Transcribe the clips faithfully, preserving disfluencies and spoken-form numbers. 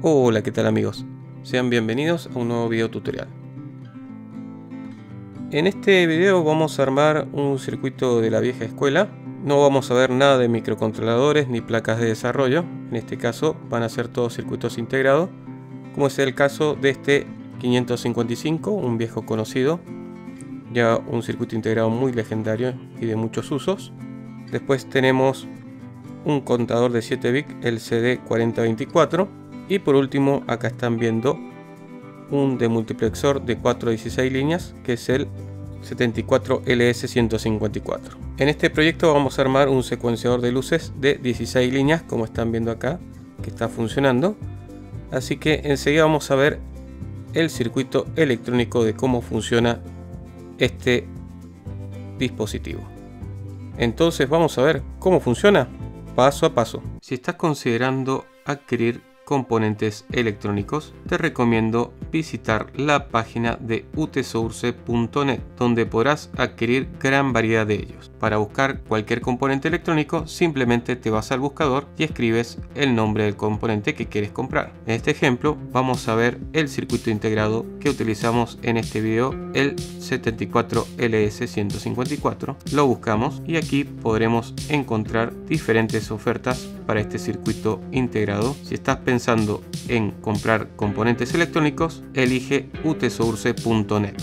Hola, ¿qué tal amigos? Sean bienvenidos a un nuevo video tutorial. En este video vamos a armar un circuito de la vieja escuela. No vamos a ver nada de microcontroladores ni placas de desarrollo. En este caso van a ser todos circuitos integrados, como es el caso de este quinientos cincuenta y cinco, un viejo conocido, ya un circuito integrado muy legendario y de muchos usos. Después tenemos un contador de siete bits, el C D cuarenta veinticuatro. Y por último, acá están viendo un demultiplexor de cuatro a dieciséis líneas, que es el setenta y cuatro L S ciento cincuenta y cuatro. En este proyecto vamos a armar un secuenciador de luces de dieciséis líneas, como están viendo acá, que está funcionando. Así que enseguida vamos a ver el circuito electrónico de cómo funciona este dispositivo. Entonces vamos a ver cómo funciona paso a paso. Si estás considerando adquirir componentes electrónicos, te recomiendo visitar la página de utesource punto net, donde podrás adquirir gran variedad de ellos. Para buscar cualquier componente electrónico, simplemente te vas al buscador y escribes el nombre del componente que quieres comprar. En este ejemplo vamos a ver el circuito integrado que utilizamos en este video, el setenta y cuatro L S ciento cincuenta y cuatro. Lo buscamos y aquí podremos encontrar diferentes ofertas para este circuito integrado. Si estás pensando en comprar componentes electrónicos, elige utesource punto net.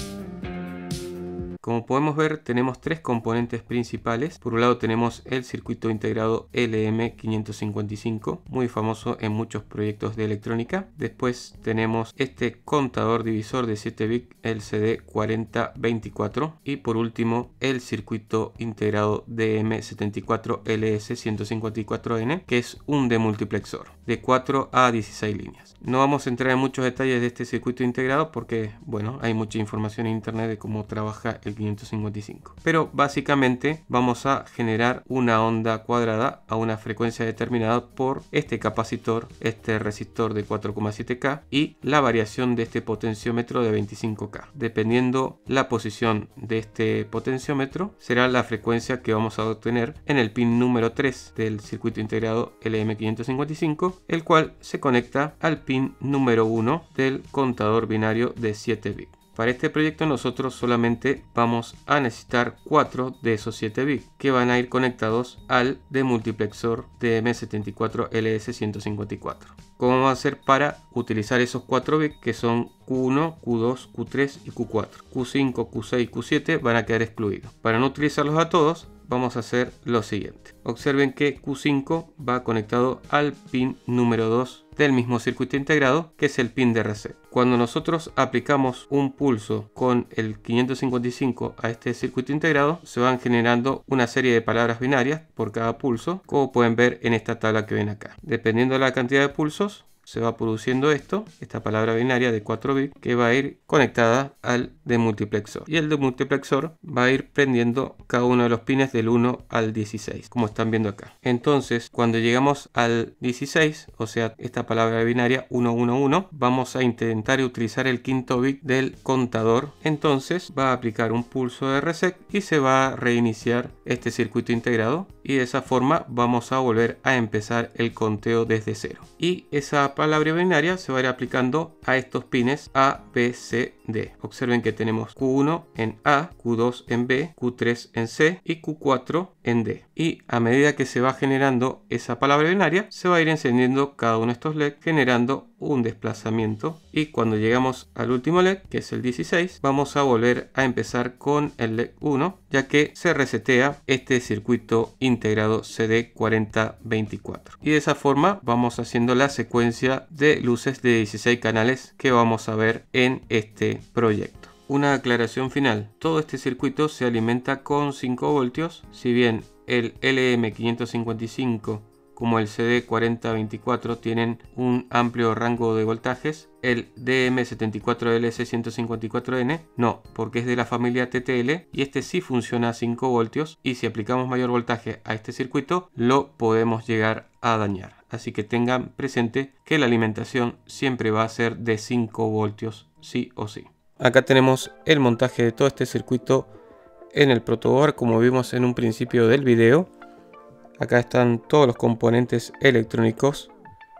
Como podemos ver, tenemos tres componentes principales. Por un lado tenemos el circuito integrado L M quinientos cincuenta y cinco, muy famoso en muchos proyectos de electrónica. Después tenemos este contador divisor de siete bits, el C D cuarenta veinticuatro. Y por último, el circuito integrado D M setenta y cuatro L S ciento cincuenta y cuatro N, que es un demultiplexor de cuatro a dieciséis líneas. No vamos a entrar en muchos detalles de este circuito integrado porque, bueno, hay mucha información en internet de cómo trabaja el quinientos cincuenta y cinco. Pero básicamente vamos a generar una onda cuadrada a una frecuencia determinada por este capacitor, este resistor de cuatro coma siete K y la variación de este potenciómetro de veinticinco K. Dependiendo la posición de este potenciómetro, será la frecuencia que vamos a obtener en el pin número tres del circuito integrado L M quinientos cincuenta y cinco, el cual se conecta al pin número uno del contador binario de siete bits. Para este proyecto nosotros solamente vamos a necesitar cuatro de esos siete bits que van a ir conectados al demultiplexor D M setenta y cuatro L S ciento cincuenta y cuatro. ¿Cómo vamos a hacer para utilizar esos cuatro bits que son Q uno, Q dos, Q tres y Q cuatro? Q cinco, Q seis y Q siete van a quedar excluidos. Para no utilizarlos a todos, vamos a hacer lo siguiente. Observen que Q cinco va conectado al pin número dos del mismo circuito integrado, que es el pin de reset. Cuando nosotros aplicamos un pulso con el quinientos cincuenta y cinco a este circuito integrado, se van generando una serie de palabras binarias por cada pulso, como pueden ver en esta tabla que ven acá. Dependiendo de la cantidad de pulsos, se va produciendo esto, esta palabra binaria de cuatro bits, que va a ir conectada al demultiplexor. Y el demultiplexor va a ir prendiendo cada uno de los pines del uno al dieciséis, como están viendo acá. Entonces, cuando llegamos al dieciséis, o sea, esta palabra binaria uno uno uno, vamos a intentar utilizar el quinto bit del contador. Entonces, va a aplicar un pulso de reset y se va a reiniciar este circuito integrado. Y de esa forma vamos a volver a empezar el conteo desde cero. Y esa palabra binaria se va a ir aplicando a estos pines A, B, C, D. Observen que tenemos Q uno en A, Q dos en B, Q tres en C y Q cuatro en D. Y a medida que se va generando esa palabra binaria, se va a ir encendiendo cada uno de estos L E D, generando un desplazamiento. Y cuando llegamos al último L E D, que es el dieciséis, vamos a volver a empezar con el L E D uno, ya que se resetea este circuito integrado C D cuarenta veinticuatro. Y de esa forma vamos haciendo la secuencia de luces de dieciséis canales que vamos a ver en este proyecto. Una aclaración final: todo este circuito se alimenta con cinco voltios. Si bien el L M quinientos cincuenta y cinco como el C D cuarenta veinticuatro tienen un amplio rango de voltajes, el D M setenta y cuatro L S ciento cincuenta y cuatro N no, porque es de la familia T T L y este sí funciona a cinco voltios, y si aplicamos mayor voltaje a este circuito lo podemos llegar a dañar. Así que tengan presente que la alimentación siempre va a ser de cinco voltios sí o sí. Acá tenemos el montaje de todo este circuito en el protoboard, como vimos en un principio del video. Acá están todos los componentes electrónicos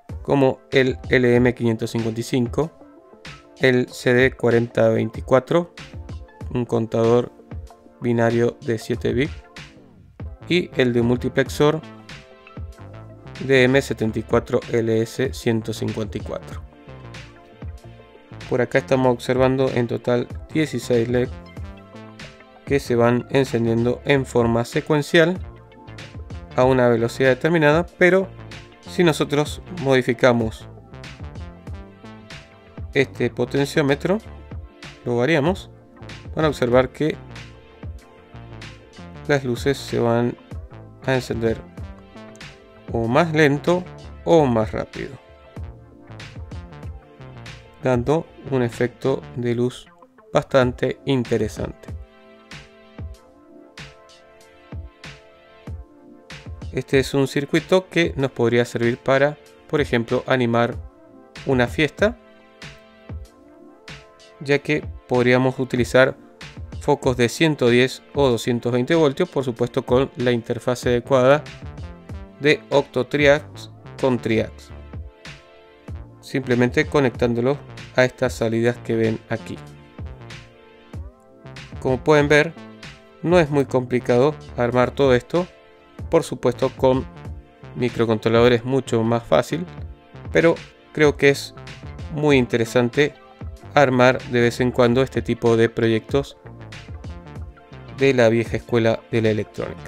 como el L M quinientos cincuenta y cinco, el C D cuarenta veinticuatro, un contador binario de siete bits, y el de multiplexor D M setenta y cuatro L S ciento cincuenta y cuatro. Por acá estamos observando en total dieciséis L E D que se van encendiendo en forma secuencial a una velocidad determinada, pero si nosotros modificamos este potenciómetro, lo variamos, van a observar que las luces se van a encender o más lento o más rápido, dando un efecto de luz bastante interesante. Este es un circuito que nos podría servir para, por ejemplo, animar una fiesta, ya que podríamos utilizar focos de ciento diez o doscientos veinte voltios, por supuesto con la interfaz adecuada de Octo-Triax con Triax, simplemente conectándolo a estas salidas que ven aquí. Como pueden ver, no es muy complicado armar todo esto, por supuesto con microcontroladores mucho más fácil, pero creo que es muy interesante armar de vez en cuando este tipo de proyectos de la vieja escuela de la electrónica.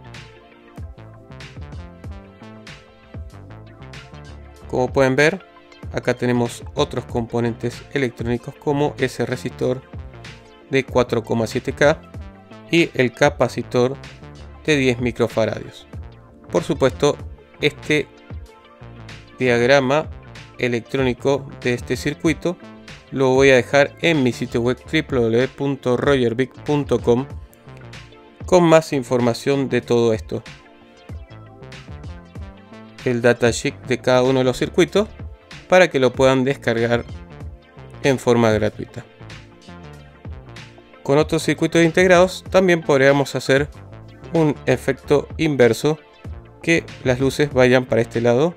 Como pueden ver, acá tenemos otros componentes electrónicos como ese resistor de cuatro coma siete K y el capacitor de diez microfaradios. Por supuesto, este diagrama electrónico de este circuito lo voy a dejar en mi sitio web w w w punto roger vic punto com con más información de todo esto, el datasheet de cada uno de los circuitos, para que lo puedan descargar en forma gratuita. Con otros circuitos integrados también podríamos hacer un efecto inverso, que las luces vayan para este lado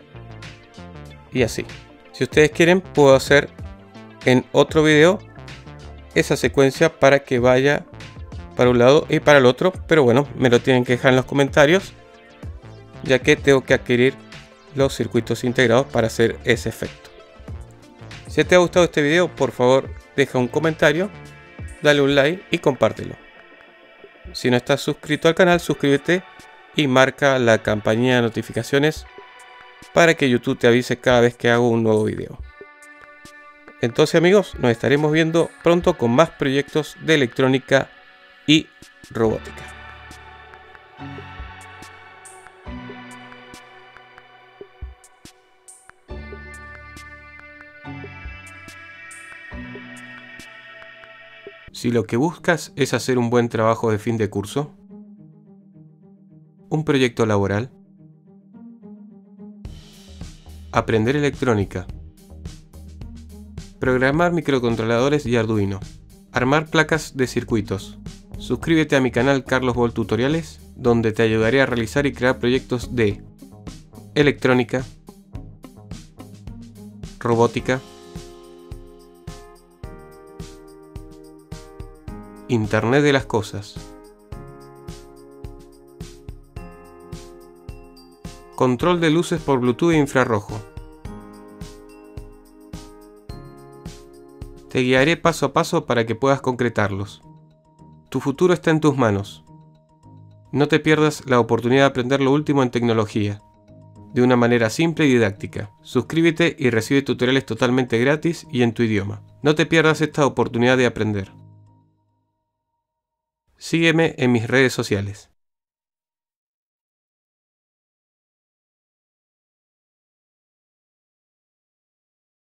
y así. Si ustedes quieren, puedo hacer en otro video esa secuencia para que vaya para un lado y para el otro, pero bueno, me lo tienen que dejar en los comentarios, ya que tengo que adquirir los circuitos integrados para hacer ese efecto. Si te ha gustado este video, por favor deja un comentario, dale un like y compártelo. Si no estás suscrito al canal, suscríbete y marca la campanilla de notificaciones para que YouTube te avise cada vez que hago un nuevo video. Entonces amigos, nos estaremos viendo pronto con más proyectos de electrónica y robótica. Si lo que buscas es hacer un buen trabajo de fin de curso, un proyecto laboral, aprender electrónica, programar microcontroladores y Arduino, armar placas de circuitos, suscríbete a mi canal Carlos Boll Tutoriales, donde te ayudaré a realizar y crear proyectos de electrónica, robótica, Internet de las cosas, control de luces por Bluetooth e infrarrojo. Te guiaré paso a paso para que puedas concretarlos. Tu futuro está en tus manos. No te pierdas la oportunidad de aprender lo último en tecnología, de una manera simple y didáctica. Suscríbete y recibe tutoriales totalmente gratis y en tu idioma. No te pierdas esta oportunidad de aprender. Sígueme en mis redes sociales.